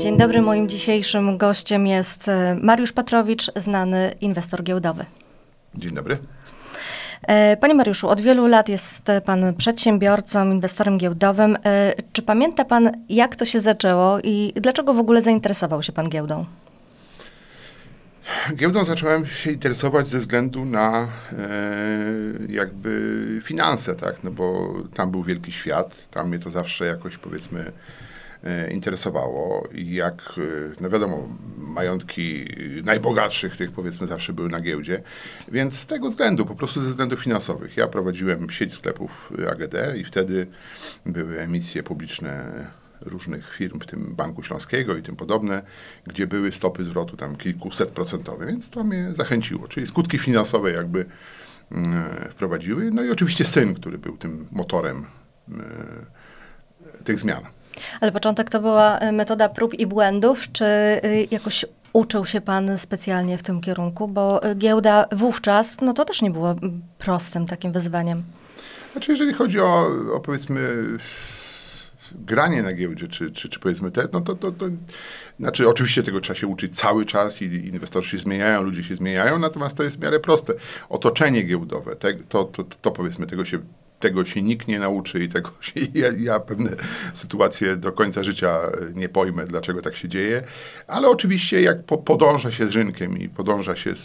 Dzień dobry, moim dzisiejszym gościem jest Mariusz Patrowicz, znany inwestor giełdowy. Dzień dobry. Panie Mariuszu, od wielu lat jest pan przedsiębiorcą, inwestorem giełdowym. Czy pamięta pan, jak to się zaczęło i dlaczego w ogóle zainteresował się pan giełdą? Giełdą zacząłem się interesować ze względu na jakby finanse, tak? No bo tam był wielki świat, tam mnie to zawsze jakoś powiedzmy interesowało i jak, no wiadomo, majątki najbogatszych tych powiedzmy zawsze były na giełdzie, więc z tego względu, po prostu ze względów finansowych. Ja prowadziłem sieć sklepów AGD i wtedy były emisje publiczne różnych firm, w tym Banku Śląskiego i tym podobne, gdzie były stopy zwrotu tam kilkusetprocentowe, więc to mnie zachęciło. Czyli skutki finansowe jakby wprowadziły. No i oczywiście syn, który był tym motorem tych zmian. Ale początek to była metoda prób i błędów, czy jakoś uczył się pan specjalnie w tym kierunku? Bo giełda wówczas, no to też nie było prostym takim wyzwaniem. Znaczy, jeżeli chodzi o powiedzmy granie na giełdzie, czy powiedzmy znaczy oczywiście tego trzeba się uczyć cały czas i inwestorzy się zmieniają, ludzie się zmieniają, natomiast to jest w miarę proste. Otoczenie giełdowe, to powiedzmy tego się nikt nie nauczy i tego się, ja pewne sytuacje do końca życia nie pojmę, dlaczego tak się dzieje, ale oczywiście jak podąża się z rynkiem i podąża się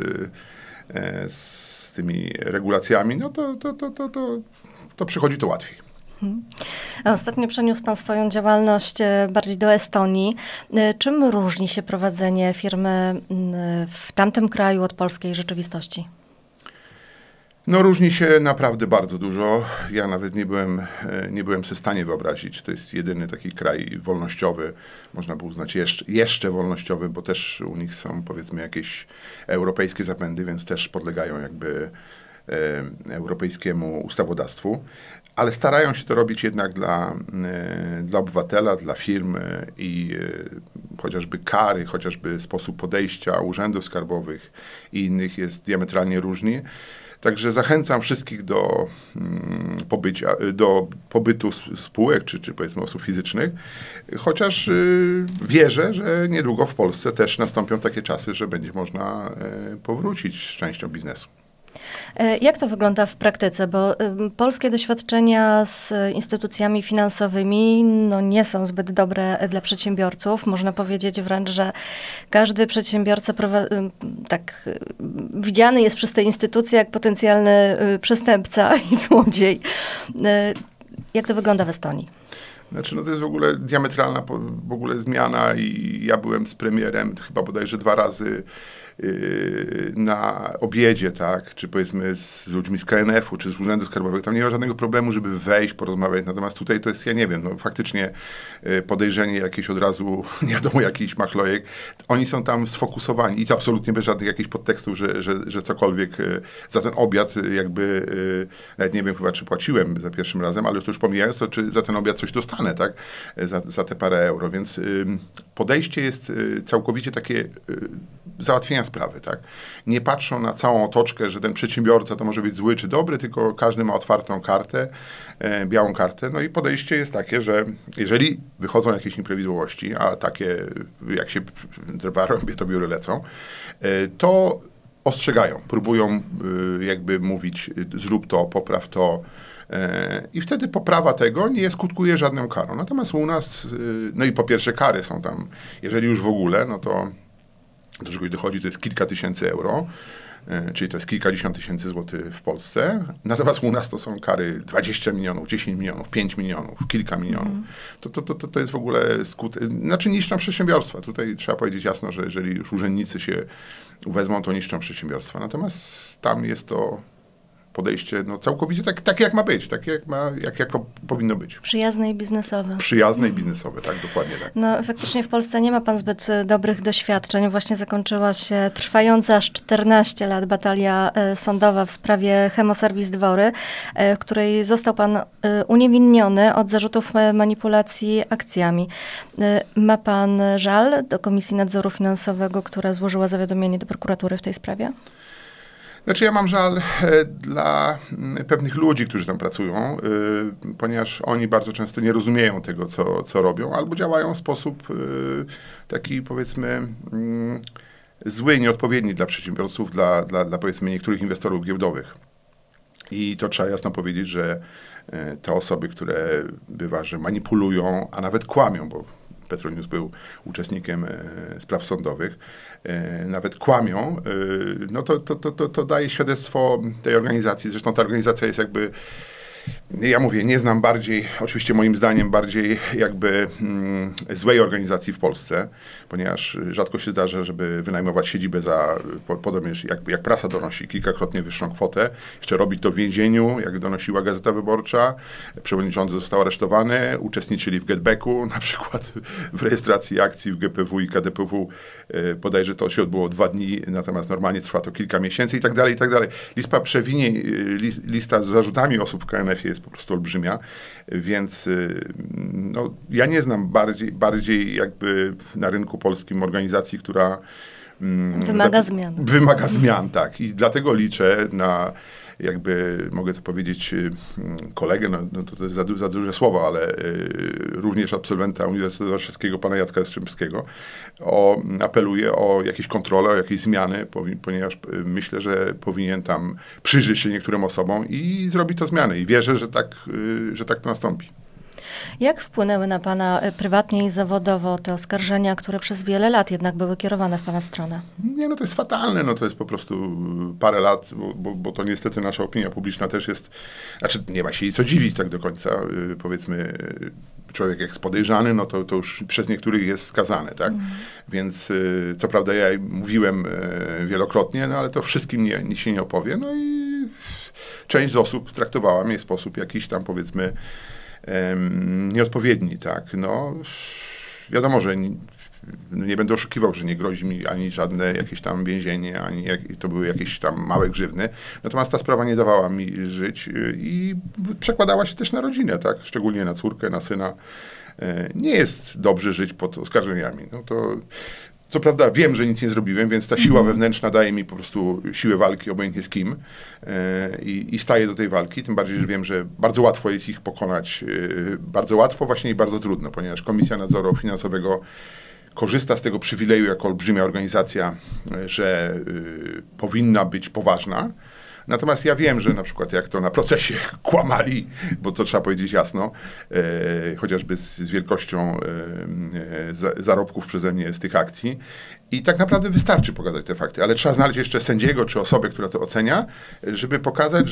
z tymi regulacjami, no to przychodzi to łatwiej. Ostatnio przeniósł pan swoją działalność bardziej do Estonii. Czym różni się prowadzenie firmy w tamtym kraju od polskiej rzeczywistości? No różni się naprawdę bardzo dużo. Ja nawet nie byłem sobie w stanie wyobrazić. To jest jedyny taki kraj wolnościowy, można by uznać jeszcze wolnościowy, bo też u nich są powiedzmy jakieś europejskie zapędy, więc też podlegają jakby europejskiemu ustawodawstwu. Ale starają się to robić jednak dla obywatela, dla firm i chociażby kary, chociażby sposób podejścia urzędów skarbowych i innych jest diametralnie różny. Także zachęcam wszystkich do pobytu spółek, czy powiedzmy osób fizycznych, chociaż wierzę, że niedługo w Polsce też nastąpią takie czasy, że będzie można powrócić z częścią biznesu. Jak to wygląda w praktyce? Bo polskie doświadczenia z instytucjami finansowymi no, nie są zbyt dobre dla przedsiębiorców. Można powiedzieć wręcz, że każdy przedsiębiorca tak widziany jest przez te instytucje jak potencjalny przestępca i złodziej. Jak to wygląda w Estonii? Znaczy, no to jest w ogóle diametralna w ogóle zmiana i ja byłem z premierem chyba bodajże 2 razy na obiedzie, tak, czy powiedzmy z ludźmi z KNF-u, czy z urzędów skarbowych. Tam nie ma żadnego problemu, żeby wejść, porozmawiać. Natomiast tutaj to jest, ja nie wiem, no faktycznie podejrzenie jakieś od razu, nie wiadomo, jakiś machlojek. Oni są tam sfokusowani i to absolutnie bez żadnych jakichś podtekstów, że cokolwiek za ten obiad jakby, nawet nie wiem chyba, czy płaciłem za pierwszym razem, ale to już pomijając to, czy za ten obiad coś dostanę, tak, za te parę euro. Więc podejście jest całkowicie takie załatwienia sprawy, tak? Nie patrzą na całą otoczkę, że ten przedsiębiorca to może być zły czy dobry, tylko każdy ma otwartą kartę, białą kartę. No i podejście jest takie, że jeżeli wychodzą jakieś nieprawidłowości, a takie jak się drwa rąbie, to biury lecą, to ostrzegają, próbują jakby mówić zrób to, popraw to, i wtedy poprawa tego nie skutkuje żadną karą. Natomiast u nas, no i po pierwsze kary są tam, jeżeli już w ogóle, no to do czegoś dochodzi, to jest kilka tysięcy euro, czyli to jest kilkadziesiąt tysięcy złotych w Polsce. Natomiast u nas to są kary 20 milionów, 10 milionów, 5 milionów, kilka milionów. To jest w ogóle skutek, znaczy niszczą przedsiębiorstwa. Tutaj trzeba powiedzieć jasno, że jeżeli już urzędnicy się uwezmą, to niszczą przedsiębiorstwa. Natomiast tam jest to podejście no, całkowicie tak jak ma być, jak powinno być. Przyjazne i biznesowe. Przyjazne i biznesowe, tak, dokładnie tak. No faktycznie w Polsce nie ma pan zbyt dobrych doświadczeń. Właśnie zakończyła się trwająca aż 14 lat batalia sądowa w sprawie Chemoserwis Dwory, w której został pan uniewinniony od zarzutów manipulacji akcjami. Ma pan żal do Komisji Nadzoru Finansowego, która złożyła zawiadomienie do prokuratury w tej sprawie? Znaczy ja mam żal dla pewnych ludzi, którzy tam pracują, ponieważ oni bardzo często nie rozumieją tego, co robią, albo działają w sposób taki, powiedzmy, zły, nieodpowiedni dla przedsiębiorców, dla powiedzmy niektórych inwestorów giełdowych. I to trzeba jasno powiedzieć, że te osoby, które bywa, że manipulują, a nawet kłamią, bo Petronius był uczestnikiem spraw sądowych, nawet kłamią, no to daje świadectwo tej organizacji. Zresztą ta organizacja jest jakby, ja mówię, nie znam bardziej, oczywiście moim zdaniem, bardziej jakby złej organizacji w Polsce, ponieważ rzadko się zdarza, żeby wynajmować siedzibę za, podobnie jak prasa donosi, kilkakrotnie wyższą kwotę. Jeszcze robić to w więzieniu, jak donosiła Gazeta Wyborcza. Przewodniczący został aresztowany, uczestniczyli w getbacku, na przykład w rejestracji akcji w GPW i KDPW. Bodajże to się odbyło 2 dni, natomiast normalnie trwa to kilka miesięcy i tak dalej, i tak dalej. Lista przewinień, lista z zarzutami osób w KNF jest po prostu olbrzymia, więc no, ja nie znam bardziej jakby na rynku polskim organizacji, która wymaga zmian. Wymaga zmian, tak. I dlatego liczę na, jakby mogę to powiedzieć, kolegę, no to jest za duże słowo, ale również absolwenta Uniwersytetu Warszawskiego, pana Jacka Jastrzębskiego, apeluję o jakieś kontrole, o jakieś zmiany, ponieważ myślę, że powinien tam przyjrzeć się niektórym osobom i zrobić to zmiany. I wierzę, że tak to nastąpi. Jak wpłynęły na pana prywatnie i zawodowo te oskarżenia, które przez wiele lat jednak były kierowane w pana stronę? Nie, no to jest fatalne, no to jest po prostu parę lat, bo to niestety nasza opinia publiczna też jest, znaczy nie ma się jej co dziwić tak do końca, powiedzmy, człowiek jak jest podejrzany, no to już przez niektórych jest skazany, tak? Więc co prawda ja mówiłem wielokrotnie, no ale to wszystkim się nie opowie, no i część z osób traktowała mnie w sposób jakiś tam, powiedzmy, nieodpowiedni, tak, no wiadomo, że nie będę oszukiwał, że nie grozi mi ani żadne jakieś tam więzienie, ani to były jakieś tam małe grzywny, natomiast ta sprawa nie dawała mi żyć i przekładała się też na rodzinę, tak, szczególnie na córkę, na syna. Nie jest dobrze żyć pod oskarżeniami, no to co prawda wiem, że nic nie zrobiłem, więc ta siła wewnętrzna daje mi po prostu siłę walki, obojętnie z kim. I staję do tej walki, tym bardziej, że wiem, że bardzo łatwo jest ich pokonać. Bardzo łatwo właśnie i bardzo trudno, ponieważ Komisja Nadzoru Finansowego korzysta z tego przywileju jako olbrzymia organizacja, że powinna być poważna. Natomiast ja wiem, że na przykład jak to na procesie kłamali, bo to trzeba powiedzieć jasno, chociażby z wielkością zarobków przeze mnie z tych akcji. I tak naprawdę wystarczy pokazać te fakty, ale trzeba znaleźć jeszcze sędziego czy osobę, która to ocenia, żeby pokazać,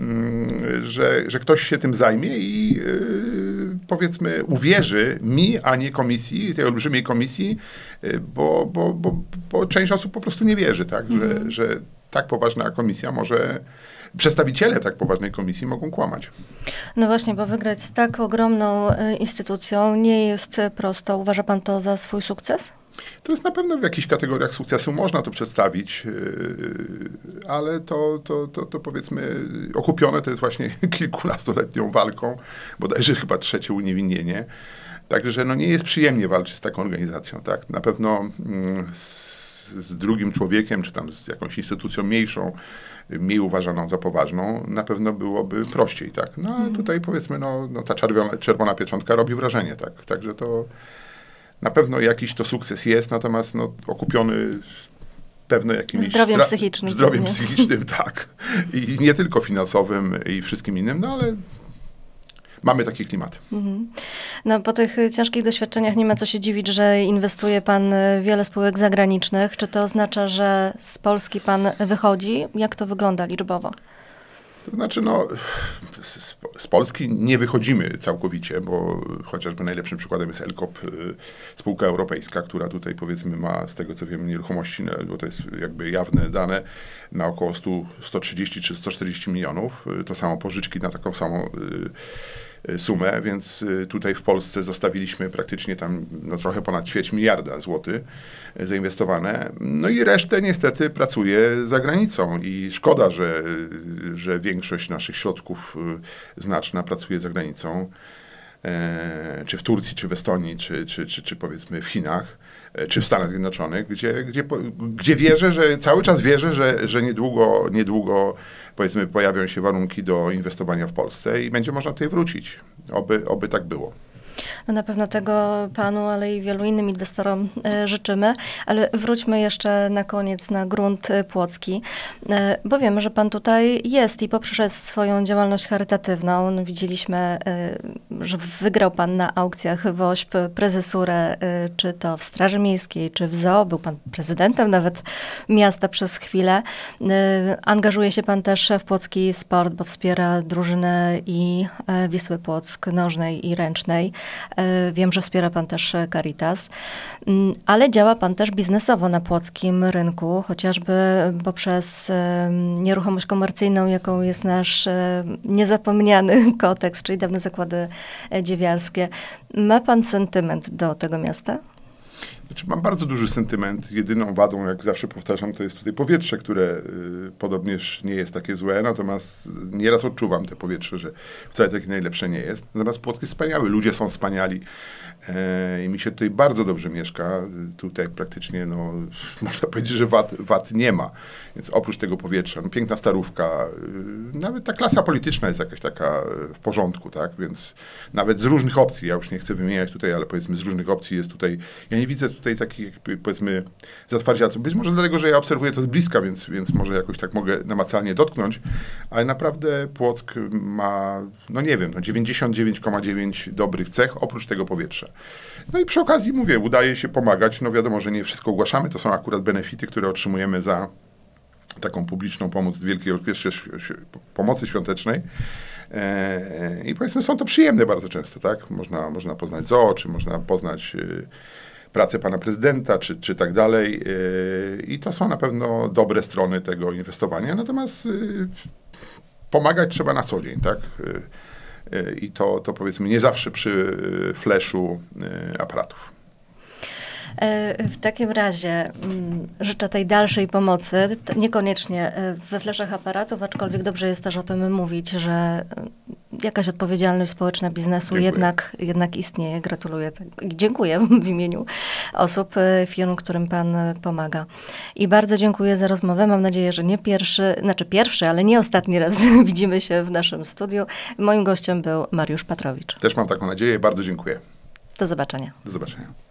że ktoś się tym zajmie i powiedzmy uwierzy mi, a nie komisji, tej olbrzymiej komisji, bo część osób po prostu nie wierzy, tak, że tak poważna komisja może, przedstawiciele tak poważnej komisji mogą kłamać. No właśnie, bo wygrać z tak ogromną instytucją nie jest prosto. Uważa pan to za swój sukces? To jest na pewno w jakichś kategoriach sukcesu można to przedstawić, ale to powiedzmy okupione to jest właśnie kilkunastoletnią walką, bodajże chyba 3. uniewinnienie. Także no nie jest przyjemnie walczyć z taką organizacją, tak? Na pewno z drugim człowiekiem, czy tam z jakąś instytucją mniejszą, mniej uważaną za poważną, na pewno byłoby prościej, tak? No a tutaj powiedzmy, no ta czerwona pieczątka robi wrażenie, tak? Także to na pewno jakiś to sukces jest, natomiast no, okupiony pewno jakimś zdrowiem psychicznym. Zdrowiem psychicznym, tak. I nie tylko finansowym i wszystkim innym, no ale mamy taki klimat. No po tych ciężkich doświadczeniach nie ma co się dziwić, że inwestuje pan w wiele spółek zagranicznych. Czy to oznacza, że z Polski pan wychodzi? Jak to wygląda liczbowo? To znaczy, no, z Polski nie wychodzimy całkowicie, bo chociażby najlepszym przykładem jest Elkop, spółka europejska, która tutaj powiedzmy ma, z tego co wiem, nieruchomości, bo to jest jakby jawne dane, na około 130 czy 140 milionów. To samo pożyczki na taką samą sumę, więc tutaj w Polsce zostawiliśmy praktycznie tam no, trochę ponad 250 miliarda złotych zainwestowane. No i resztę niestety pracuje za granicą i szkoda, że większość naszych środków znaczna pracuje za granicą, czy w Turcji, czy w Estonii, czy powiedzmy w Chinach. czy w Stanach Zjednoczonych, gdzie wierzę, że cały czas wierzę, że niedługo powiedzmy pojawią się warunki do inwestowania w Polsce i będzie można tutaj wrócić. Oby tak było. No na pewno tego panu, ale i wielu innym inwestorom życzymy. Ale wróćmy jeszcze na koniec na grunt płocki, bo wiemy, że pan tutaj jest i poprzez swoją działalność charytatywną, no widzieliśmy, że wygrał pan na aukcjach WOŚP prezesurę, czy to w Straży Miejskiej, czy w ZOO. Był pan prezydentem nawet miasta przez chwilę. Angażuje się pan też w płocki sport, bo wspiera drużynę i Wisły Płock nożnej i ręcznej. Wiem, że wspiera pan też Caritas, ale działa pan też biznesowo na płockim rynku, chociażby poprzez nieruchomość komercyjną, jaką jest nasz niezapomniany Kotex, czyli dawne zakłady dziewiarskie. Ma pan sentyment do tego miasta? Znaczy, mam bardzo duży sentyment. Jedyną wadą, jak zawsze powtarzam, to jest tutaj powietrze, które podobnież nie jest takie złe, natomiast nieraz odczuwam te powietrze, że wcale takie najlepsze nie jest. Natomiast Płock jest wspaniały, ludzie są wspaniali i mi się tutaj bardzo dobrze mieszka. Tutaj praktycznie, no, można powiedzieć, że wad nie ma. Więc oprócz tego powietrza, no, piękna starówka, nawet ta klasa polityczna jest jakaś taka w porządku, tak? Więc nawet z różnych opcji, ja już nie chcę wymieniać tutaj, ale powiedzmy z różnych opcji jest tutaj, ja nie widzę tutaj takich, powiedzmy, zatwardzialców. Być może dlatego, że ja obserwuję to z bliska, więc może jakoś tak mogę namacalnie dotknąć, ale naprawdę Płock ma, no nie wiem, no 99,9 dobrych cech, oprócz tego powietrza. No i przy okazji mówię, udaje się pomagać, no wiadomo, że nie wszystko ogłaszamy, to są akurat benefity, które otrzymujemy za taką publiczną pomoc w Wielkiej Orkiestrze Pomocy Świątecznej. I powiedzmy, są to przyjemne bardzo często, tak? Można poznać ZOO, czy można poznać pracę pana prezydenta, czy tak dalej. I to są na pewno dobre strony tego inwestowania. Natomiast pomagać trzeba na co dzień, tak? I to powiedzmy nie zawsze przy flashu aparatów. W takim razie życzę tej dalszej pomocy, niekoniecznie we fleszach aparatów, aczkolwiek dobrze jest też o tym mówić, że jakaś odpowiedzialność społeczna biznesu jednak istnieje. Gratuluję i dziękuję w imieniu osób, firm, którym pan pomaga. I bardzo dziękuję za rozmowę. Mam nadzieję, że nie pierwszy, ale nie ostatni raz widzimy się w naszym studiu. Moim gościem był Mariusz Patrowicz. Też mam taką nadzieję. Bardzo dziękuję. Do zobaczenia. Do zobaczenia.